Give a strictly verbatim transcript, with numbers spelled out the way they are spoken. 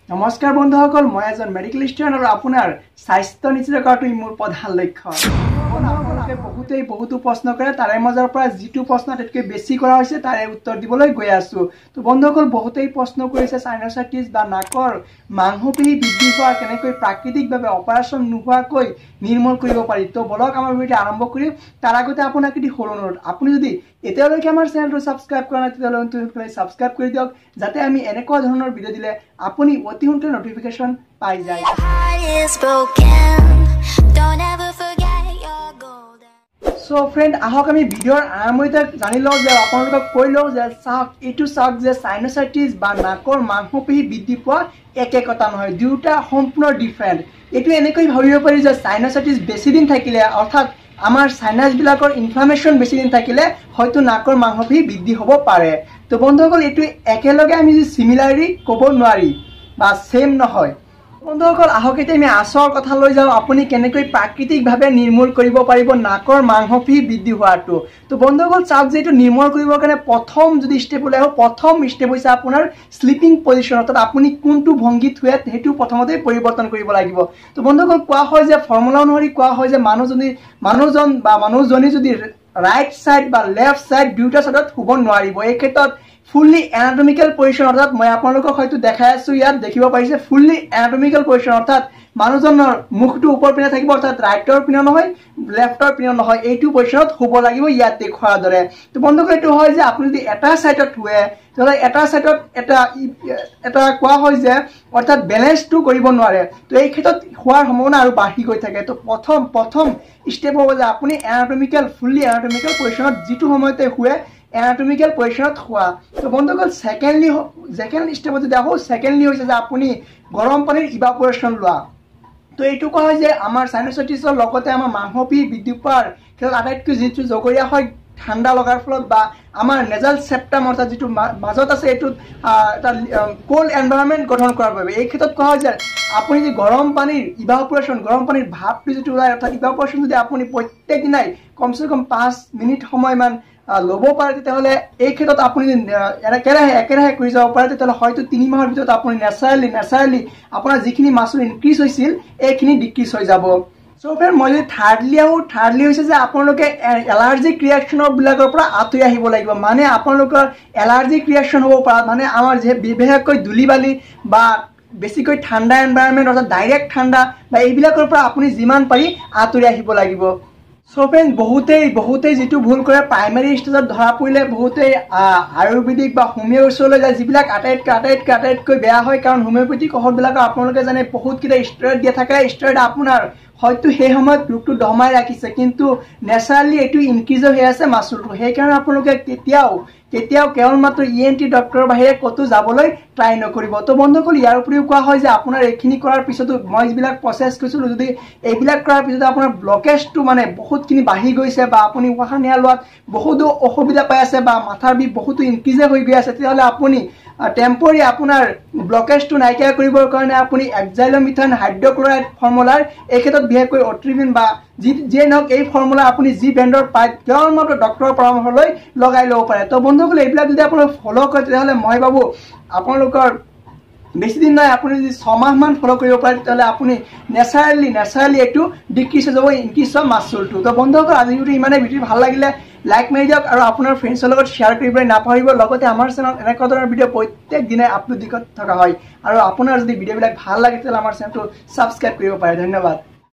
নমস্কাৰ বন্ধুসকল, মই এজন মেডিকেল ষ্টুডেণ্ট আৰু আপোনাৰ স্বাস্থ্য নিশ্চিত কৰাটো মোৰ প্ৰধান লক্ষ্য। আপোনালোকে বহুতেই বহুতো প্ৰশ্ন কৰে, তাৰে মাজৰ পৰা যিটো প্ৰশ্ন আটাইতকৈ বেছি কৰা হৈছে তাৰে উত্তৰ দিবলৈ গৈ আছো। তো বন্ধুসকল, বহুতেই প্ৰশ্ন কৰিছে সাইনোসাইটিছ বা নাকৰ মাংসপেশী বৃদ্ধি হোৱা কেনেকৈ প্ৰাকৃতিকভাৱে অপাৰেশ্যন নোহোৱাকৈ নিৰ্মূল কৰিব পাৰি। তো বলক আমাৰ ভিডিঅ' আৰম্ভ কৰিম। তাৰ আগতে আপোনাক এটি সৰু অনুৰোধ, আপুনি যদি এতিয়ালৈকে আমাৰ চেনেলটো ছাবস্ক্ৰাইব কৰা নাই তেতিয়াহ'লে ছাবস্ক্ৰাইব কৰি দিয়ক, যাতে আমি এনেকুৱা ধৰণৰ ভিডিঅ' দিলে আপুনি অতি সোনকালে নটিফিকেশ্যন পাই যায়। সো ফ্ৰেণ্ড, আহক আমি ভিডিঅ'ৰ আৰম্ভণিতে জানি লওঁ যে আপোনালোকক কৈ লওঁ যে চাওক এইটো চাওক যে সাইনোসাইটিছ বা নাকৰ মাংসপেশী বৃদ্ধি পোৱা একে কথা নহয়, দুয়োটা সম্পূৰ্ণ ডিফাৰেণ্ট। এইটো এনেকৈ ভাবিব পাৰি যে সাইনোসাইটিছ বেছি দিন থাকিলে, অৰ্থাৎ আমাৰ সাইনাছবিলাকৰ ইনফ্লামেশ্যন বেছি দিন থাকিলে হয়তো নাকৰ মাংসপেশী বৃদ্ধি হ'ব পাৰে। তো বন্ধুসকল, এইটো একেলগে আমি যদি চিমিলাৰলি ক'ব নোৱাৰি বা ছেম নহয়। বন্ধুসকল, আহক এতিয়া আমি আচৰ কথা লৈ যাওঁ, আপুনি কেনেকৈ প্ৰাকৃতিকভাৱে নিৰ্মূল কৰিব পাৰিব নাকৰ মাংসপেশী বৃদ্ধি হোৱাটো। তো বন্ধুসকল চাওক যে এইটো নিৰ্মূল কৰিবৰ কাৰণে প্ৰথম যদি ষ্টেপ ওলাই আহোঁ, প্ৰথম ষ্টেপ হৈছে আপোনাৰ শ্লিপিং পজিশ্যন, অৰ্থাৎ আপুনি কোনটো ভংগীত শুৱে সেইটো প্ৰথমতে পৰিৱৰ্তন কৰিব লাগিব। তো বন্ধুসকল, কোৱা হয় যে ফৰ্মুলা অনুসৰি কোৱা হয় যে মানুহজনী মানুহজন বা মানুহজনী যদি ৰাইট ছাইড বা লেফ্ট ছাইড দুয়োটা ছাইডত শুব নোৱাৰিব। এই ক্ষেত্ৰত ফুল্লি এনাটমিকেল পজিশ্যন, অৰ্থাৎ মই আপোনালোকক হয়তো দেখাই আছো, ইয়াত দেখিব পাৰিছে ফুল্লি এনাটমিকেল পজিশ্যন, অৰ্থাৎ মানুহজনৰ মুখটো ওপৰ পিনে থাকিব, অৰ্থাৎ ৰাইটৰ পিনে নহয় লেফ্টৰ পিনে নহয়, এইটো পজিশ্যনত শুব লাগিব ইয়াত দেখুৱাৰ দৰে। তো বন্ধুসকল, এইটো হয় যে আপুনি যদি এটা ছাইডত শুৱে তেতিয়াহ'লে এটা ছাইডত এটা এটা কোৱা হয় যে অৰ্থাৎ বেলেঞ্চটো কৰিব নোৱাৰে। তো এই ক্ষেত্ৰত হোৱাৰ সম্ভাৱনা আৰু বাঢ়ি গৈ থাকে। তো প্ৰথম প্ৰথম ষ্টেপ হ'ব যে আপুনি এনাটমিকেল ফুল্লি এনাটমিকেল পজিশ্যনত যিটো সময়তে শুৱে এনাটমিকেল পজিশ্যনত শুৱা। তো বন্ধুসকল, ছেকেণ্ডলি ছেকেণ্ড ষ্টেপত যদি আহোঁ, ছেকেণ্ডলি হৈছে যে আপুনি গৰম পানীৰ ইভাপৰেশ্যন লোৱা। তো এইটো কোৱা হয় যে আমাৰ সাইনোসাইটিছৰ লগতে আমাৰ মাংসপেশী বৃদ্ধি পোৱাৰ ক্ষেত্ৰত আটাইতকৈ যিটো জগৰীয়া হয় ঠাণ্ডা লগাৰ ফলত বা আমাৰ নেজাল চেপ্টাম, অৰ্থাৎ যিটো মাজত আছে এইটোত এটা কোল্ড এনভাইৰনমেণ্ট গঠন কৰাৰ বাবে। এই ক্ষেত্ৰত কোৱা হয় যে আপুনি যদি গৰম পানীৰ ইভাপৰেশ্যন, গৰম পানীৰ ভাপটো যিটো ওলায়, অৰ্থাৎ ইভাপৰেশ্যন যদি আপুনি প্ৰত্যেক দিনাই কমচে কম পাঁচ মিনিট সময়মান ল'ব পাৰে, তেতিয়াহ'লে এই ক্ষেত্ৰত আপুনি একেৰাহে একেৰাহে কৰি যাব পাৰে, তেতিয়াহ'লে হয়তো তিনি মাহৰ ভিতৰত আপুনি নেচাৰেলি নেচাৰেলি আপোনাৰ যিখিনি মাচুল ইনক্ৰিজ হৈছিল এইখিনি ডিক্ৰিজ হৈ যাব। চ' ফ্ৰেণ্ড, মই যদি থাৰ্ডলি আহোঁ, থাৰ্ডলি হৈছে যে আপোনালোকে এলাৰ্জিক ৰিয়েকশ্যনৰ বিলাকৰ পৰা আঁতৰি আহিব লাগিব। মানে আপোনালোকৰ এলাৰ্জিক ৰিয়েকশ্যন হ'ব পৰা, মানে আমাৰ যে বিশেষকৈ ধূলি বালি বা বেছিকৈ ঠাণ্ডা এনভাইৰনমেণ্ট, অৰ্থাৎ ডাইৰেক্ট ঠাণ্ডা বা এইবিলাকৰ পৰা আপুনি যিমান পাৰি আঁতৰি আহিব লাগিব। চ' ফ্ৰেণ্ড, বহুতেই বহুতেই যিটো ভুল কৰে, প্ৰাইমেৰী ষ্টেজত ধৰা পৰিলে বহুতেই আয়ুৰ্বেদিক বা হোমিঅ'ৰ ওচৰলৈ যায়, যিবিলাক আটাইতকৈ আটাইতকৈ আটাইতকৈ বেয়া হয়। কাৰণ হোমিঅ'পেথিক ঔষধবিলাকৰ আপোনালোকে জানে বহুতকেইটা ষ্টেৰইড দিয়া থাকে। ষ্টেৰইড আপোনাৰ হয়তো সেই সময়ত ৰোগটো দমাই ৰাখিছে, কিন্তু নেচাৰেলি এইটো ইনক্ৰিজ হৈ আছে মাচুলটো। সেইকাৰণে আপোনালোকে কেতিয়াও কেতিয়াও কেৱল মাত্ৰ ই এন টি ডক্টৰৰ বাহিৰে ক'তো যাবলৈ ট্ৰাই নকৰিব। তো বন্ধুসকল, ইয়াৰ উপৰিও কোৱা হয় যে আপোনাৰ এইখিনি কৰাৰ পিছতো মই যিবিলাক প্ৰচেছ কৰিছিলোঁ, যদি এইবিলাক কৰাৰ পিছতো আপোনাৰ ব্লকেজটো মানে বহুতখিনি বাঢ়ি গৈছে বা আপুনি উশাহ নিশাহ লোৱাত বহুতো অসুবিধা পাই আছে বা মাথাৰ বিষ বহুতো ইনক্ৰিজে হৈ গৈ আছে, তেতিয়াহ'লে আপুনি টেম্পৰী আপোনাৰ ব্লকেজটো নাইকিয়া কৰিবৰ কাৰণে আপুনি এক্সাইলোমিথাইন হাইড্ৰক্লৰাইড ফৰ্মুলাৰ, এই ক্ষেত্ৰত বিশেষকৈ অট্ৰিভিন বা যি যিয়ে নহওক এই ফৰ্মুলা আপুনি যি ব্ৰেণ্ডৰ পায় কেৱল মাত্ৰ ডক্টৰৰ পৰামৰ্শ লৈ লগাই ল'ব পাৰে। তো বন্ধুসকল, এইবিলাক যদি আপোনালোকে ফ'ল' কৰে তেতিয়াহ'লে মই ভাবোঁ আপোনালোকৰ বেছি দিন নাই, আপুনি যদি ছমাহমান ফ'ল' কৰিব পাৰে তেতিয়াহ'লে আপুনি নেচাৰেলি নেচাৰেলি এইটো ডিক্ৰিজ হৈ যাব, ইনক্ৰিজ হোৱা মাচুলটো। তো বন্ধুসকল, আজি ভিডিঅ' ইমানেই। ভিডিঅ' ভাল লাগিলে লাইক মাৰি দিয়ক আৰু আপোনাৰ ফ্ৰেণ্ডছৰ লগত শ্বেয়াৰ কৰিবলৈ নাপাহৰিব। লগতে আমাৰ চেনেলত এনেকুৱা ধৰণৰ ভিডিঅ' প্ৰত্যেক দিনাই আপলোড দি থকা হয়, আৰু আপোনাৰ যদি ভিডিঅ'বিলাক ভাল লাগে তেতিয়াহ'লে আমাৰ চেনেলটো ছাবস্ক্ৰাইব কৰিব পাৰে। ধন্যবাদ।